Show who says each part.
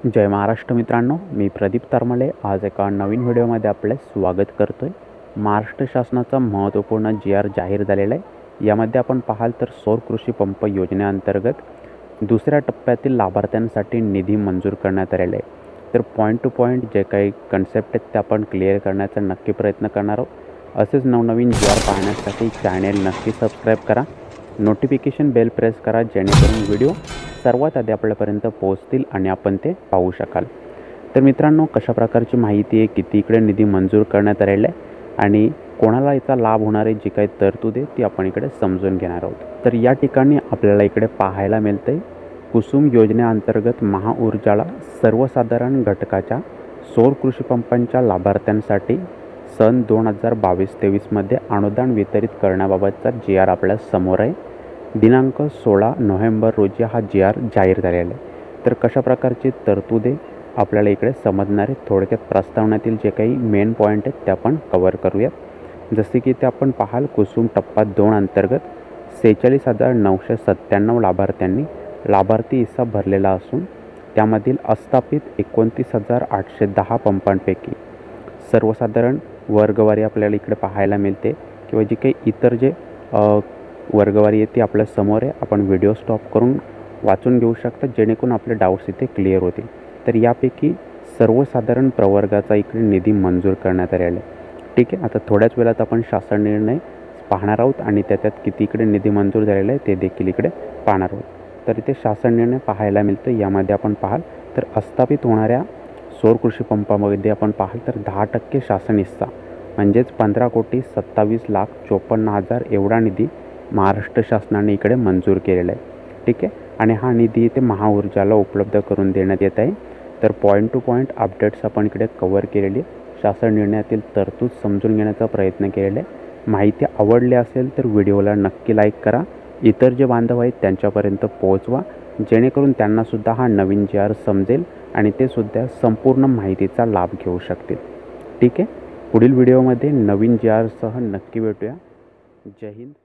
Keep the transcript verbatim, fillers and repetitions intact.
Speaker 1: जय महाराष्ट्र मित्रांनो, मी प्रदीप तरमले आज एका नवीन व्हिडिओमध्ये आपले स्वागत करतो आहे। महाराष्ट्र शासनाचा महत्त्वपूर्ण जी आर जाहीर झालेला आहे। यामध्ये आपण पाहाल तर सौर कृषी पंप योजनेअंतर्गत दुसऱ्या टप्प्यातील लाभार्थ्यांसाठी निधी मंजूर करण्यात आलेला आहे। तर पॉईंट टू पॉईंट जे काही कन्सेप्ट आहेत ते आपण क्लिअर करण्याचा नक्की प्रयत्न करणार आहोत। असेच नवनवीन जी आर पाहण्यासाठी चॅनेल नक्की सबस्क्राईब करा, नोटिफिकेशन बेल प्रेस करा, जेणेकरून व्हिडिओ सर्वात आधी आपल्यापर्यंत पोहोचतील आणि आपण ते पाहू शकाल। तर मित्रांनो, कशा प्रकारची माहिती आहे, किती इकडे निधी मंजूर करण्यात आलेला आहे आणि कोणाला याचा लाभ होणार आहे, जी काही तरतूद आहे ती आपण इकडे समजून घेणार आहोत। तर या ठिकाणी आपल्याला इकडे पाहायला मिळते कुसुम योजनेअंतर्गत महाऊर्जाला सर्वसाधारण घटकाच्या सौर कृषी पंपांच्या लाभार्थ्यांसाठी सन दोन हजार बावीस तेवीसमध्ये अनुदान वितरित करण्याबाबतचा जी आर आपल्या समोर आहे। दिनांक सोळा नोव्हेंबर रोजी हा जी आर जाहीर झालेला आहे। तर कशा प्रकारची तरतूद आहे आपल्याला इकडे समजणार आहे। थोडक्यात प्रस्तावनेतील जे काही मेन पॉईंट आहेत ते आपण कव्हर करूयात। जसे की ते आपण पाहाल, कुसुम टप्पा दोन अंतर्गत सेहेचाळीस हजार नऊशे सत्त्याण्णव लाभार्थ्यांनी लाभार्थी हिस्सा भरलेला असून त्यामधील अस्थापित एकोणतीस हजार आठशे दहा पंपांपैकी सर्वसाधारण वर्गवारी आपल्याला इकडे पाहायला मिळते किंवा जी काही इतर जे वर्गवारी आहे ती आपल्या समोर आहे। आपण व्हिडिओ स्टॉप करून वाचून घेऊ शकता, जेणेकरून आपले डाऊट्स इथे क्लिअर होतील। तर यापैकी सर्वसाधारण प्रवर्गाचा इकडे निधी मंजूर करण्यात आलेला आहे। ठीक आहे, आता थोड्याच वेळात आपण शासन निर्णय पाहणार आहोत आणि त्याच्यात किती इकडे निधी मंजूर झालेला आहे ते देखील इकडे पाहणार आहोत। तर इथे शासन निर्णय पाहायला मिळतो। यामध्ये आपण पाहाल तर अस्थापित होणाऱ्या सौर कृषी पंपामध्ये आपण पाहाल तर दहा टक्के शासन हिस्सा म्हणजेच पंधरा कोटी सत्तावीस लाख चोपन्न हजार एवढा निधी महाराष्ट्र शासनाने इकडे मंजूर केलेला आहे। ठीक आहे, आणि हा निधी इथे महाऊर्जाला उपलब्ध करून देण्यात येत आहे। तर पॉईंट टू पॉईंट अपडेट्स आपण इकडे कव्हर केलेली, शासन निर्णयातील तरतूद समजून घेण्याचा प्रयत्न केलेला आहे। माहिती आवडली असेल तर व्हिडिओला नक्की लाईक करा, इतर जे बांधव आहेत त्यांच्यापर्यंत पोहोचवा, जेणेकरून त्यांनासुद्धा हा नवीन जी आर समजेल आणि ते सुद्धा संपूर्ण माहितीचा लाभ घेऊ शकतील। ठीक आहे, पुढील व्हिडिओमध्ये नवीन जी आरसह नक्की भेटूया। जय हिंद।